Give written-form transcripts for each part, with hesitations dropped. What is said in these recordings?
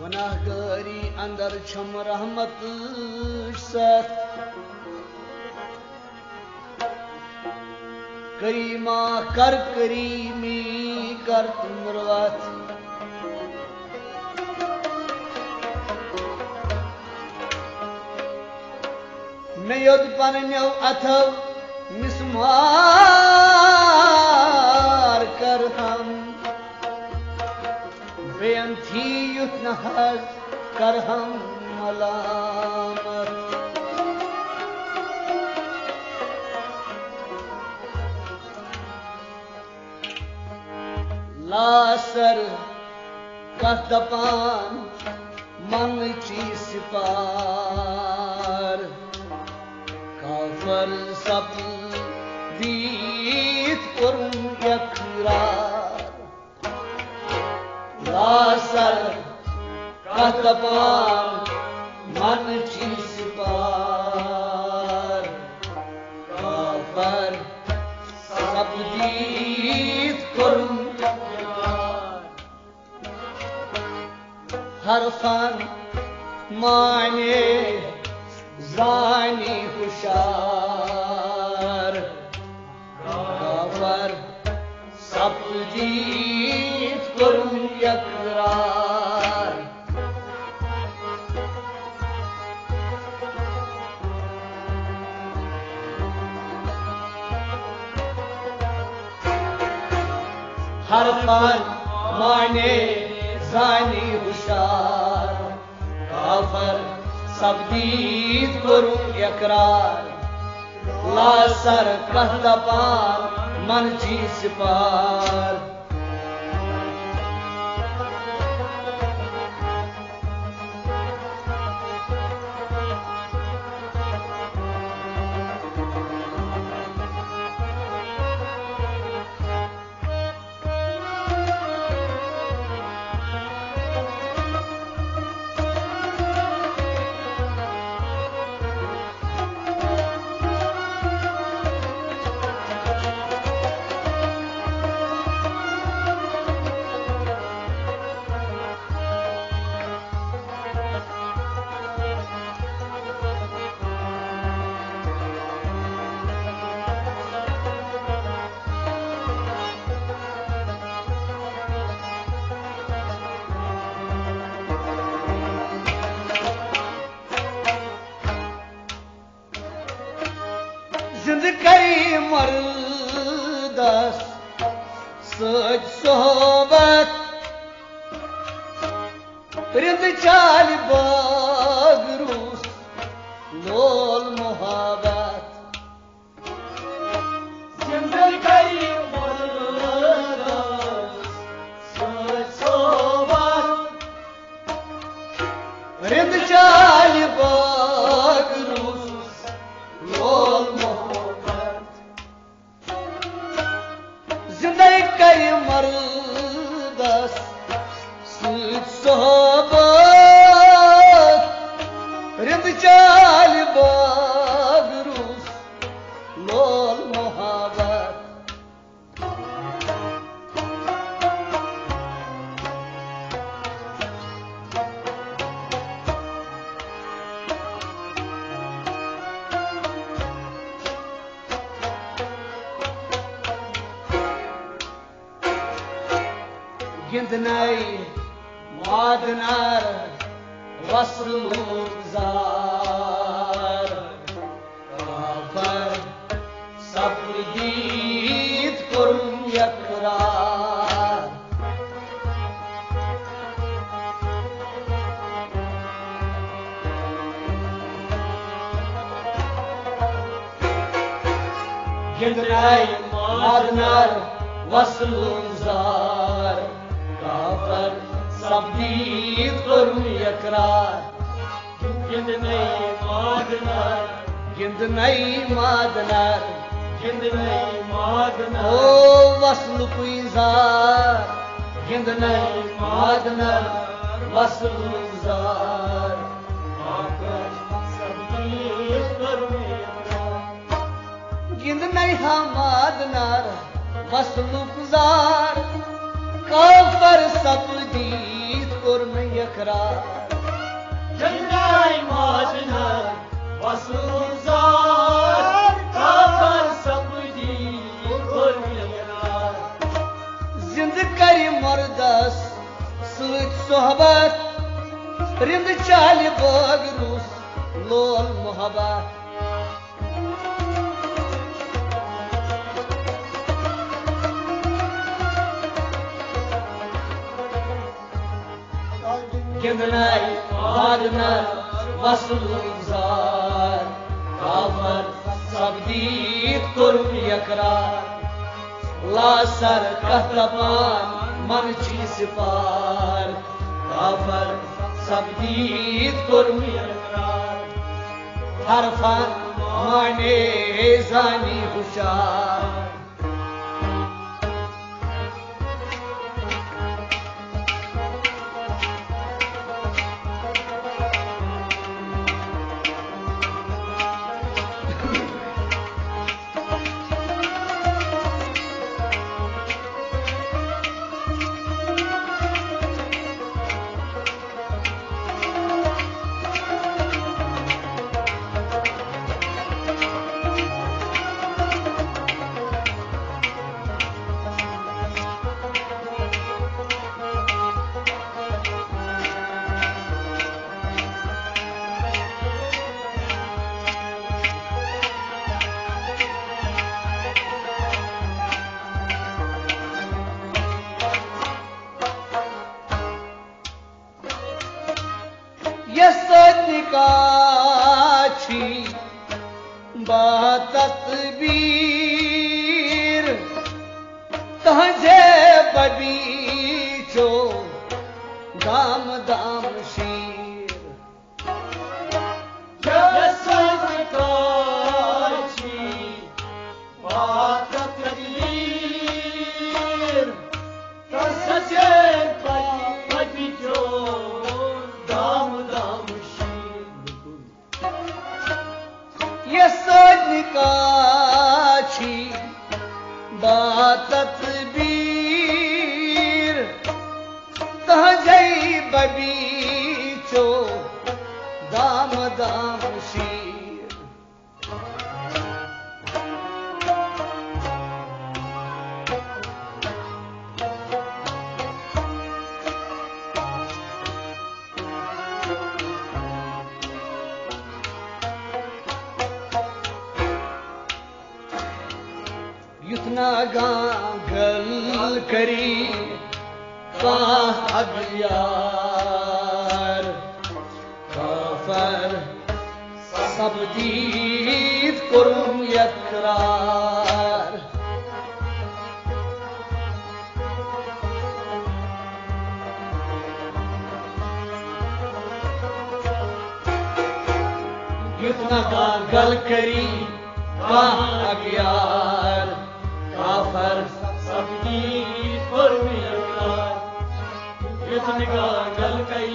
गुनाहगारी अंदर छम रहमत सत करीमा कर करीमी कर तुमरवत मैं योद पन्यो अथव मिसमार कर हम बेअंथी युत नहज कर हम मलामत लासर कदपान मन चीज पार काफर सब दीत कुर्म यकरार लासर कदपान मन चीज पार काफर सब दीत कुर्म हरफन माने जानी हुशार काफर सब जीत कुर्म यकरार हरफन माने जानी हुशार काफर सब दीद करूं यकरार लासर कहदपान मन चीज पार जिंदगी मर्दस सच सोहबत रिंद चाल बागरूस लोल मोहब्बत जिंदगी मर्दस सच सोहबत रिंद चाल बागरूस लोल मर्दस सोहबत रिंद चाल बागरूस लोल मोहब्बत गिंदनाई मादनार वसलुजार काफर सब दीद कुर्म यकरार गिंदनाई मादनार वसलुजार काफर सब दीद कुर्म यकरार गिंद नई मादनार ओ वसल कुइजार गिंद नई मादनार वसल जार काफर सब दीद कुर्म यकरार गिंद नई मादनार वसल गुजार काफर सब दीद कुर्म यकरार इकरार जंगाई माजना वसुजार काफर सब्दी कुर्बान जिंद करी मर्दस सुत सोहबत रिंद चाल बगरूस लोल मोहब्बत गिंदनाई मादना वसुजार काफर सब्दीत कुर्ब इकरार लासर कहतपान मनची सिपार काफर सब्दीत कुर्ब इकरार हरफन माने जानी हुशार तस्वीर तहजे बबीचो दाम दाम शीर तस्वीर तहजई बबीचो दाम दाम शीर युतना गागल करी अगियार काफर सब्दीत कुर्म इकरार युतना गागल करी अगियार काफर सब्दीत कुर्ब इकरार युतन गागल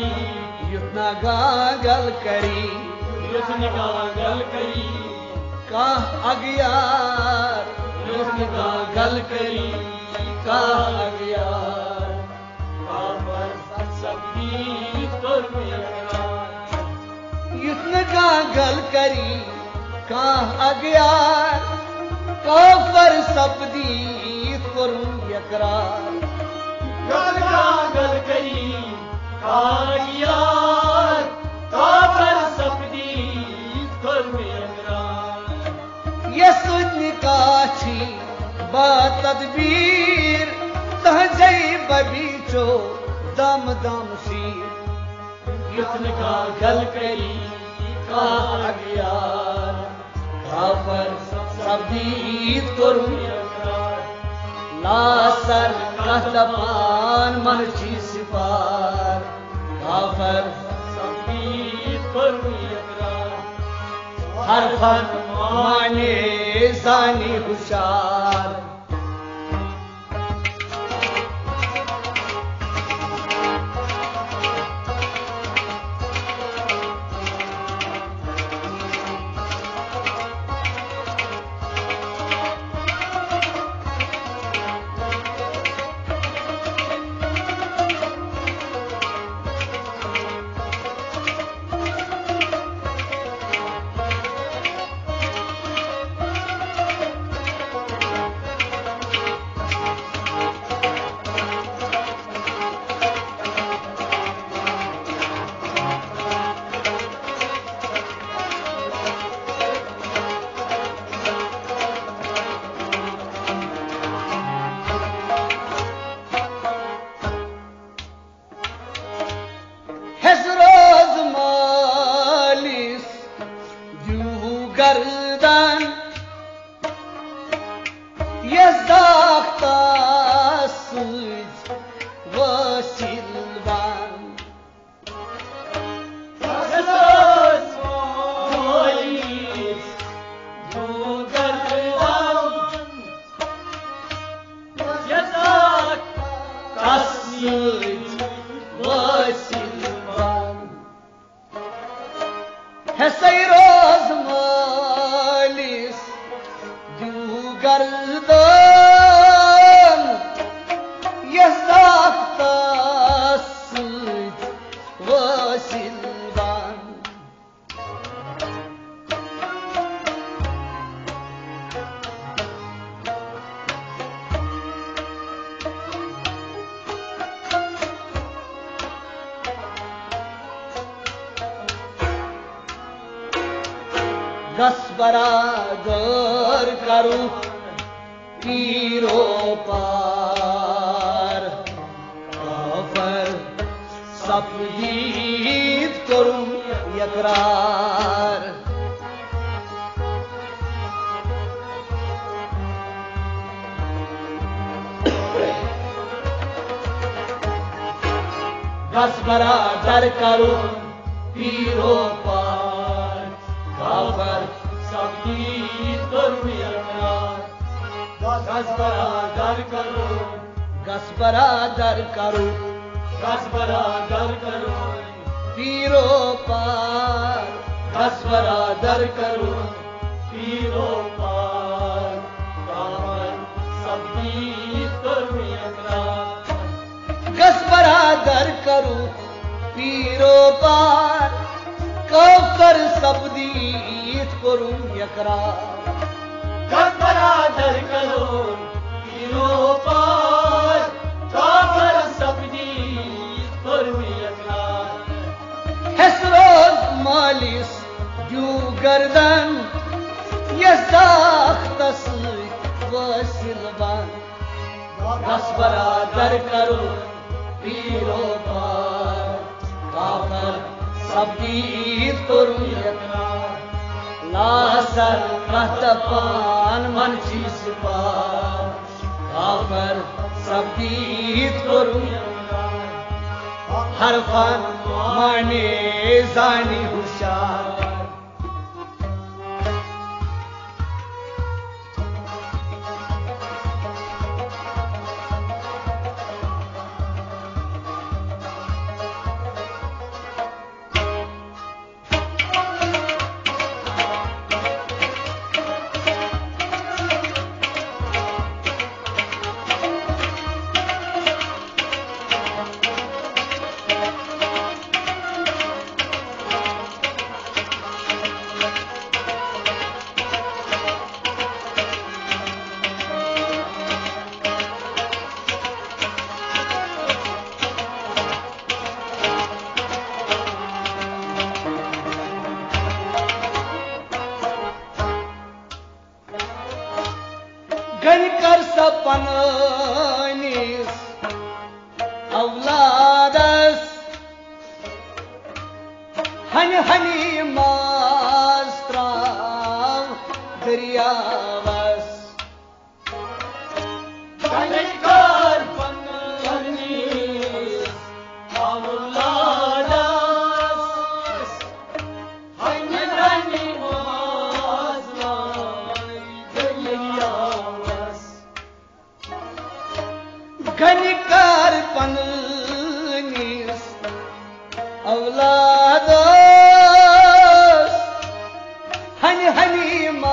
करी युतन गागल करी का अगियार युतन गागल करी का अगियार काफर सब्दीत कुर्ब इकरार युतन गागल करी का अगियार काफर सब्दीत कुर्ब इकरार गागल करी कागियार काफर सब्दीत कुर्ब इकरार यसुद निकाची तदबीर तहजई बबीचो दम दम शीर युतन गागल करी अगियार काफर सब्दीत कुर्ब इकरार लासर कहतपान मनची सिपार काफर सब्दीत कुर्ब इकरार हरफन माने जानी हुशार गस बरादर करूं पीरो पार काफर सफदीद करूं यकरार गस बरादर करूं पीरो पार काफर सफदीद करूं यकरार गस बरादर करूं गस बरादर करूं गस बरादर करूं पीरो पार गस बरादर करूं पीरो पार काफर सफदीद करूं यकरार गस बरादर करूं पीरो पार काफर सफदीद करूं यकरार गस बरादर करूं पीरो पार काफर सफदीद करूं यकरार हसरोज मालिस दू गर्दन यसाख्तस वसिलबान गस बरादर करूं पीरो पार काफर सफदीद करूं यकरार लासर कहतपान मनची सिपार काफर सफदीद करूं हर फन माने जानी हुशार गन कर सपनानिस औलादस हन हनी मास्त्राव दरियावस गनकर पन्नीस औलादस हन हनी मास्त्राव दरियावस गनिकार पन्नीस औलादस हनी हनी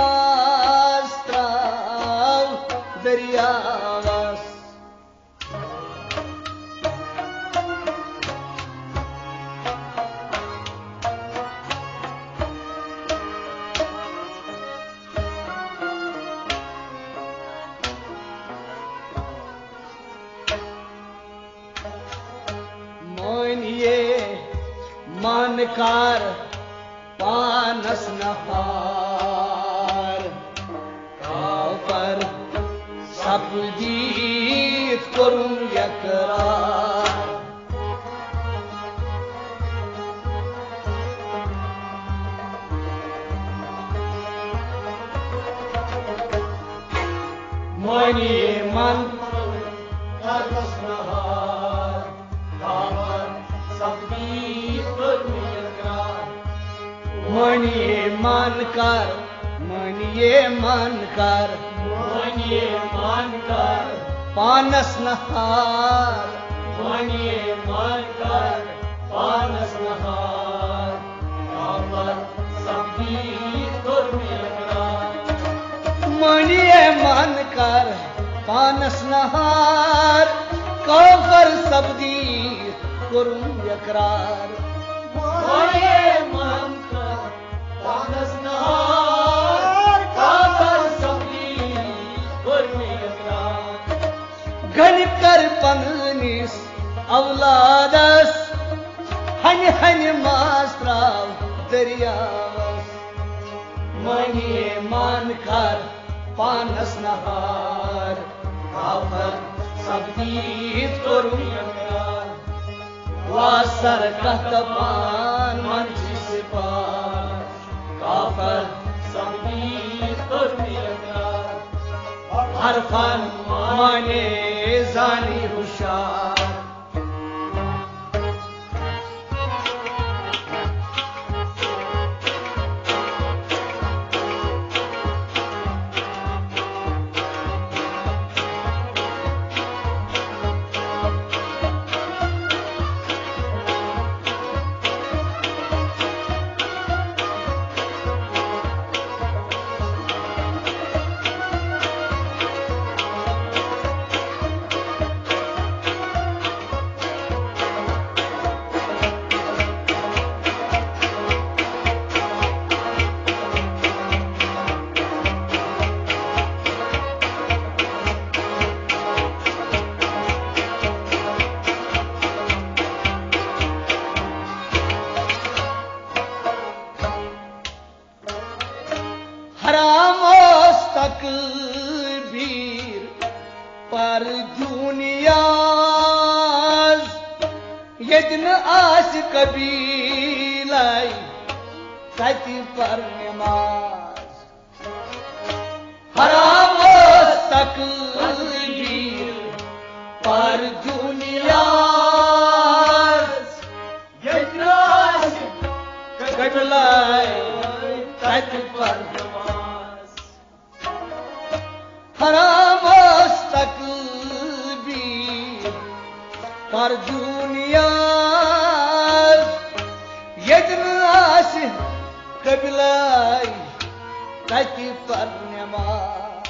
मास्त्राव दरियावस मोनिए मानकार पानस नहार काफर सफदीद करूं यकरार मोनिए मन करकस नहार काफर सफदीद करूं यकरार मनिए मान कर मनिए मान कर मनिए मान कर पानस नहार मनिए मान कर पानस नहार काफर सफदीद करूं यकरार मनिए मान कर पानस नहार काफर सफदीद करूं यकरार मनिए मान कर पानस नहार काफर सफदीद करूं यकरार घन कर पन्नीस औलादस हन हन मास्त्राव दरियावस मानिए मान कर पानस नहार काफर सबदीत करूं यकरार वासर कहतपान मंची से पार काफर सबदीत करूं यकरार हरफन माने जानी हुशार हरामोस तकबीर पर दुनियाज यदन आस कबीलाई तति पर नमाज हरामोस तकबीर पर दुनियाज यदन आस कबीलाई तति पर हरामोस तकबीर पर दुनियाज यदन आस कबीलाई तति पर नमाज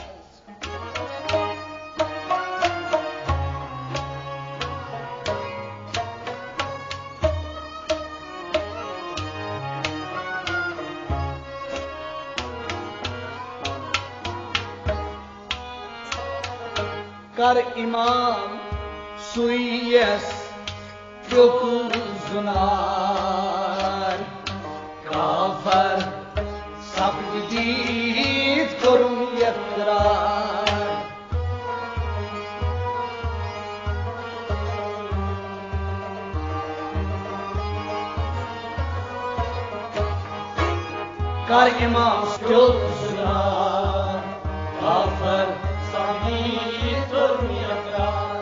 कर इमाम सुयस प्योकुल जुनार काफर सबदीत करूं यकरार कर इमाम प्योकुल जुनार काफर सबदीत करूं यकरार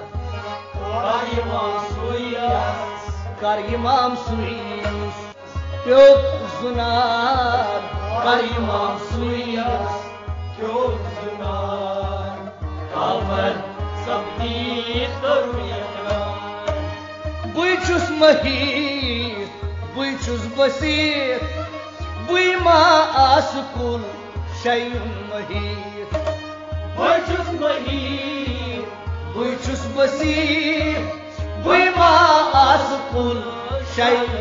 कर इमाम सुईस प्योक जुनार कर इमाम सुईस प्योक जुनार काफर सबदीत करूं यकरार बुई छुस महीर बुई छुस बसीर बुई मा आसकुल शयुन महीर बुई छुस महीर बुई छुस बसीर बुई मा आसकुल शयुन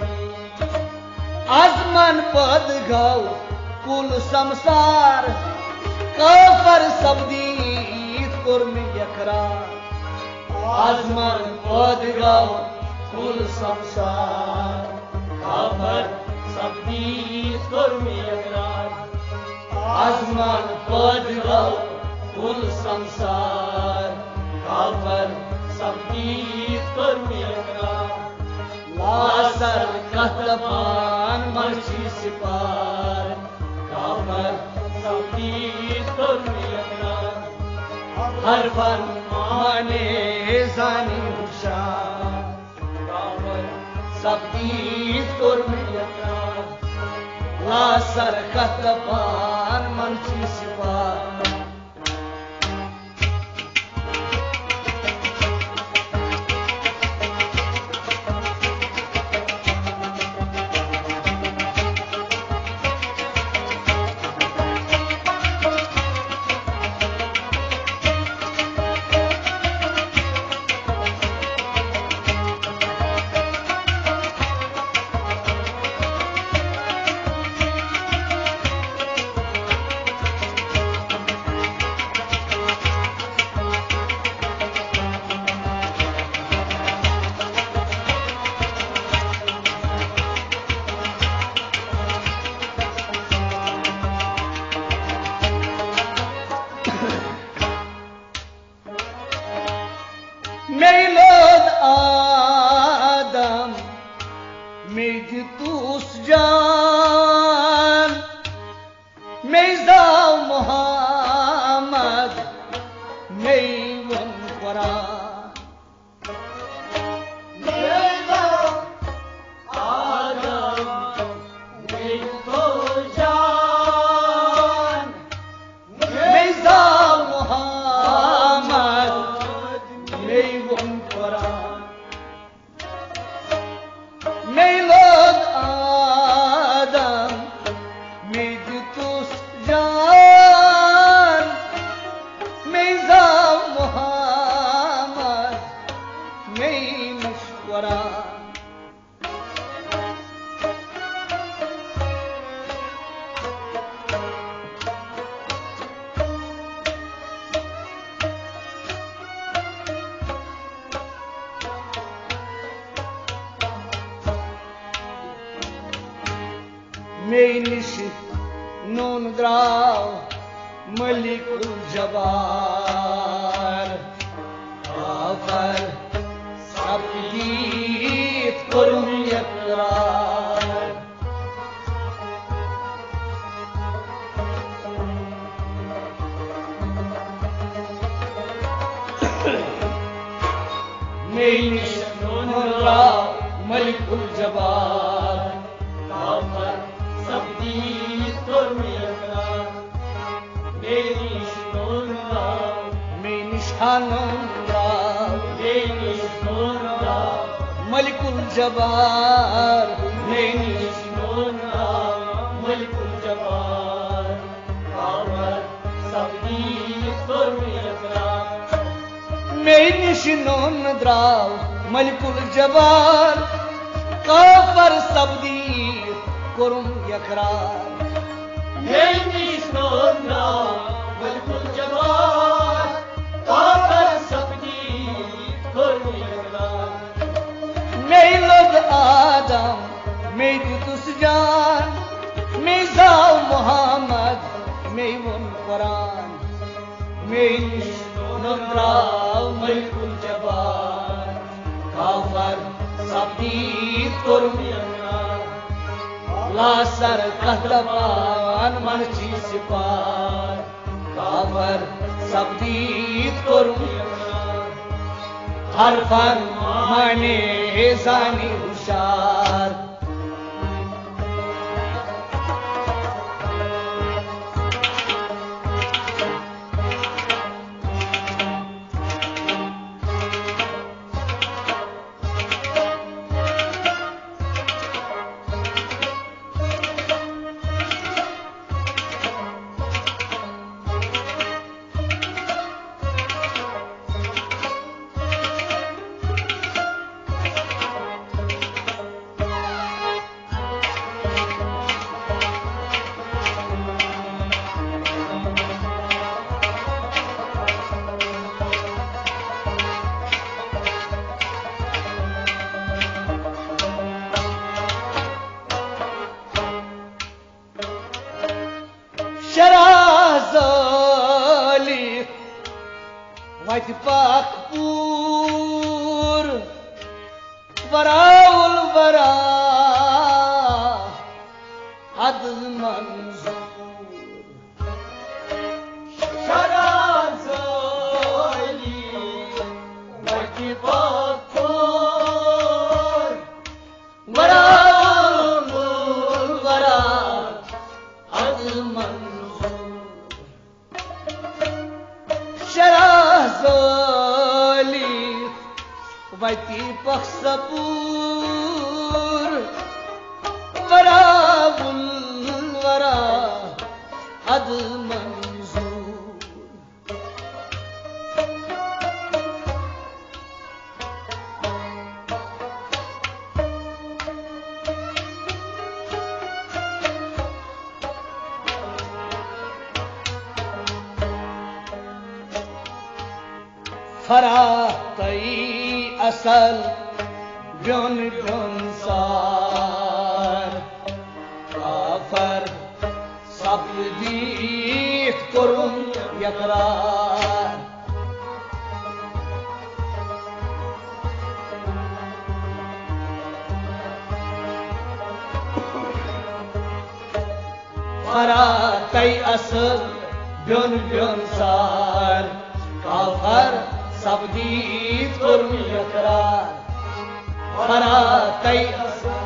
आजमन पद गाओ कुल संसार काफर सबदीत कुर्मी यकरार आजमन पद गाओ कुल संसार काफर सबदीत करूं यकरार आजमन पद गाओ कुल संसार काफर सबदीत करूं यकरार लासर कहतपान मर्ची सिपार काफर सबदीत करूं यकरार हर फन माने जानी हुशार काफर सबदीत Kurmi यकरार लासर कहतपान मर्ची सिपार Mectus can Meyza Muhammed Meyvun Kur'an Meyza Adam Mectus can Meyza Muhammed Meyvun Kur'an Meylod Adam Mectus can Meyza Muhammed Meymiş Kur'an Meyniş nun drav Malikul Jabbar Kafir sabdit kurum yakrar Meyniş nun drav Malikul Jabbar Kafir sabdit kurum yakrar Meyniş nurda Meyniş hanım drav Meyniş nurda Malikul Jabbar Meyniş nurda Malikul Jabbar Kafir sabdit kurum yakrar Meyniş nun drav Malikul Jabbar Kafir sabdit kurum yakrar Meyniş nurda Malikul Jabbar Kafir sabdit kurum yakrar Meylod Adam Mectus can Meyza Muhammed Meyvun Kur'an Meyniş Nundrav Malikul Jabbar Kafir sabdit kurum yakrar Lasar kahtapan manchi sipar Kafir sabdit kurum yakrar Harfan mane zani hushar Sharazali White Pakpur Varaul Vara Adl Manzoor Sharazali White Pakpur Varaul Vara Adl Manzoor Sharazali White Paksapur Varaul Vara Adl Manzoor Faratai asal Byon byon sar Kafir sabdit kurum yakrar फरातै असल beyond beyond सार काफर सब्दीत कुर्मी अकरार फरातै असल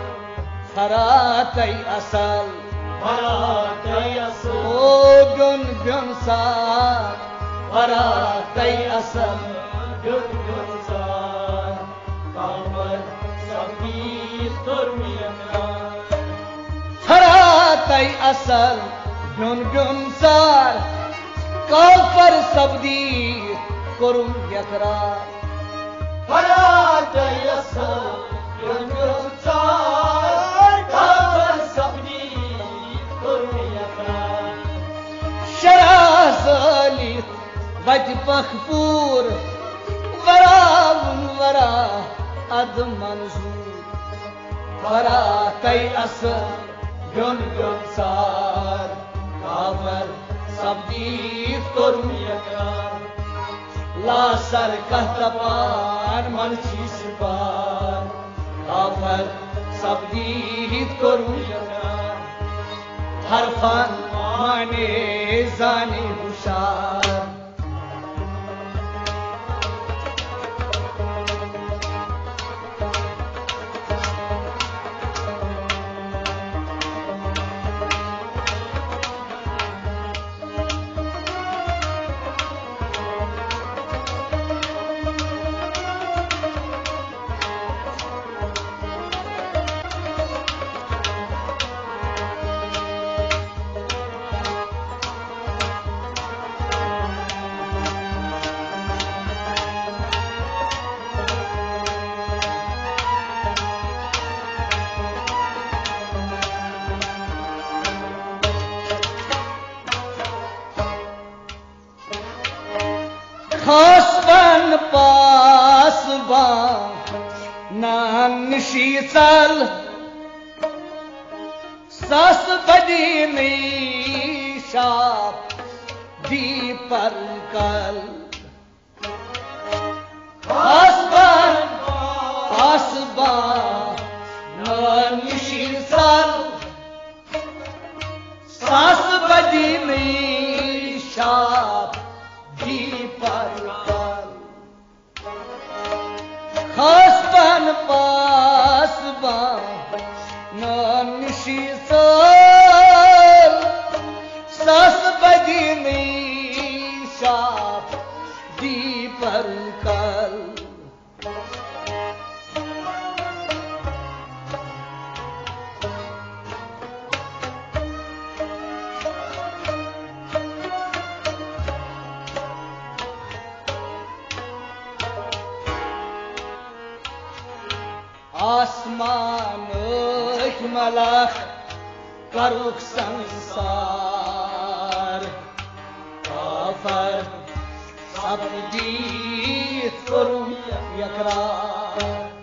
ओ beyond beyond सार फरातै असल beyond beyond सार काफर सब्दीत कुर्मी अकरार फरातै असल beyond beyond सार काफर सब्दीत कुर्म यकरार फरातै असल ब्योन ब्योन सार काफर सब्दीत कुर्मी अकरार शरासलित वज पखपूर वरावन वरा अद मंजूर फरातै असल ब्योन ब्योन सार काफर सब्दीत कुर्मी अकरार ला सर कहतपान मन चीस पार काफर सब्दीत कुर्मी अकरार हरफन माने जाने हुशार खासबन पासबा नानशी चल सस बदी शाप दी पर कल खासबन पासबा नानशी चल सस बदी शाप दी पर खासबन पासबा नानशी चल सस बदी शाप दी पर कल आसमान मलख करुक संसार काफर सब्दीत कुर्म यकरार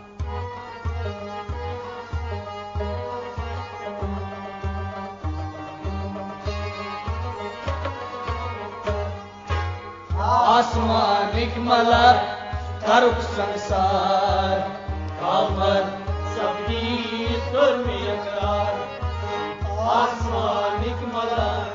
आसमानिक मलक करुक संसार काफर सब्दीत कुर्मी अकरार आसमानिक मलक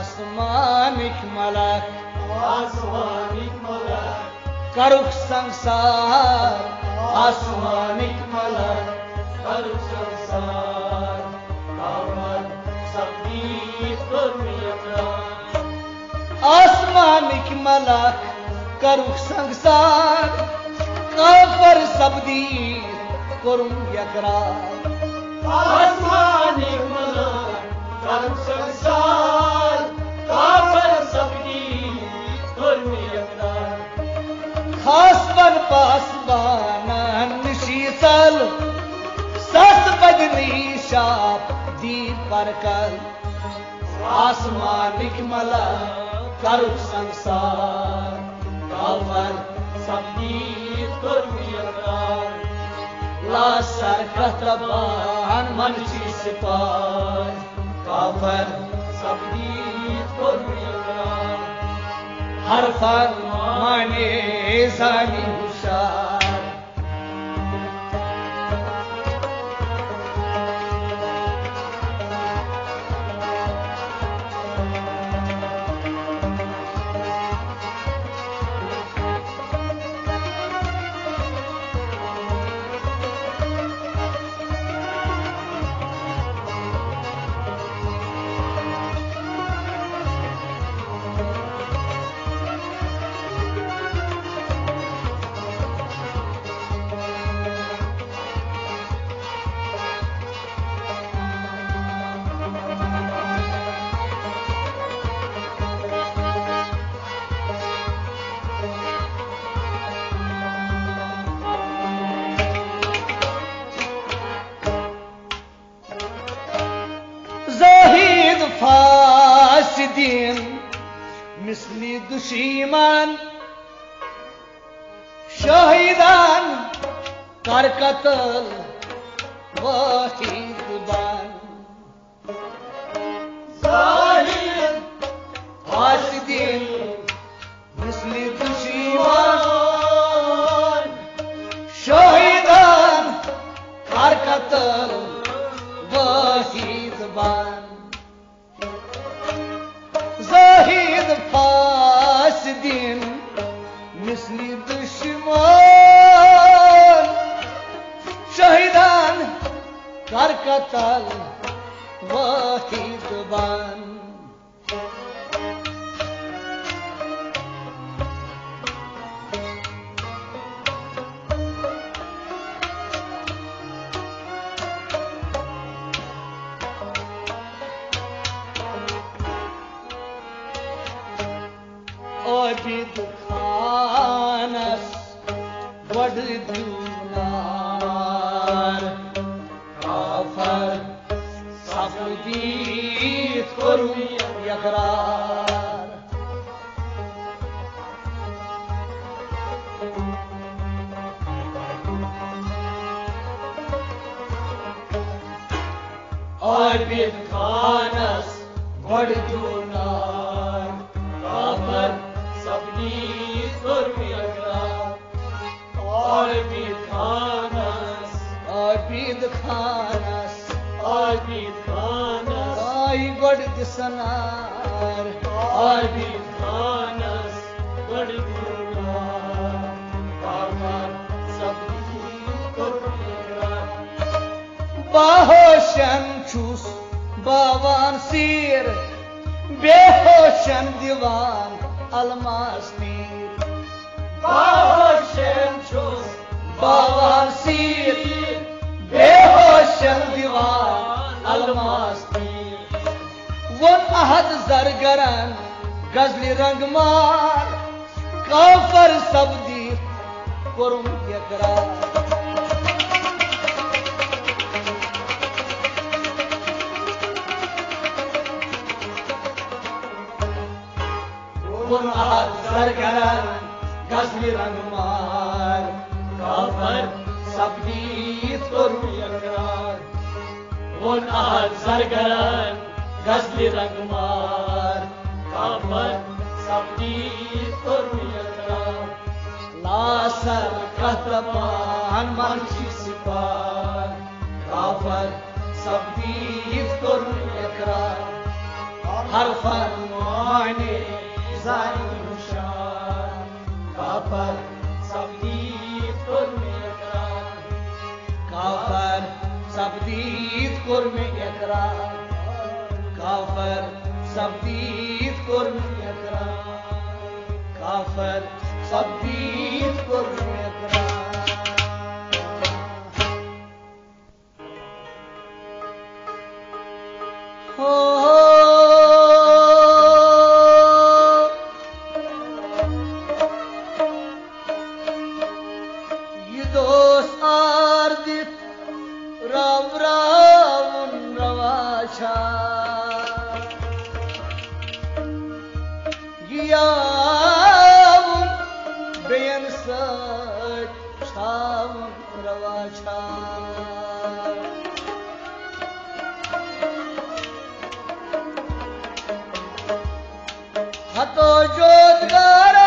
करुक संसार आसमानिक मलक करुक संसार काफर सब्दीत कुर्मी अकरार आसमानिक मलक करुक संसार काफर सब्दीत कुर्म यकरार आसमानिक मलक करुक संसार काफर सब्दीत कुर्मी अकरार खासबन पासबान शीतल सस बदनी शाप दी पर कल आसमानिक मलक करुक संसार काफर सब्दीत कुर्मी अकरार ला सर कहतबान मन चीस पार काफर सब्दीत कुर्मी अकरार हरफन माने जानी हुशार हासिदीन मिसली दुश्मन शहीदान कर कत्ल वहीद बान जाहिद हासिदीन मिसली दुश्मन शहीदान कर कत्ल वहीद बान जाहिद फासिदीन मिसली दुश्मन शहीदान कर कत्ल वहीद बान आबिद खानस बड़ दुनार काफर सफदीत करू यकरार आबिद खानस बड़ दुनार काफर सबनीत करू यकरार आबिद खानस आबिद खानस आबिद खानस आई गड़ दिसनार आबिद खानस बड़ दुनार काफर सबनीत करू यकरार बाहोशन छूस बावान सीर बेहोशन दीवान अलमास नीर बाहोशन छूस बावान सीर बेहोशन दीवान अलमास नीर वन अहद जरगरन गजली रंगमार काफर सबदी कुरुम यकरार वन अहद जरगरन गजली रंगमार काफर सबदीत करू यकरार वन अहद सरगरन गजली रंगमार काफर सबनीत करू यकरार लासर कहतपान मनची सिपार काफर सबदीत करू यकरार हर फरमाने जानी शान काफर सबनीत करू यकरार काफर सबदीत कुर्मे यकरार काफर सबदीत कुर्मे यकरार काफर सबदीत कुर्मे यकरार हो ये दोस्त आर्दित राम रावण रवाशा गियावुन बेयन सच छावुन रवाशा हतो जोतगारा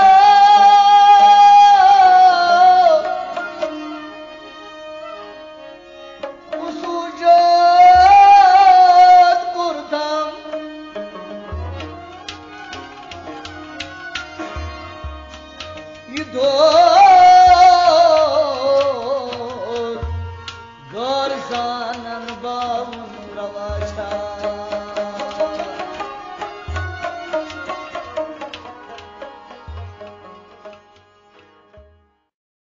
दो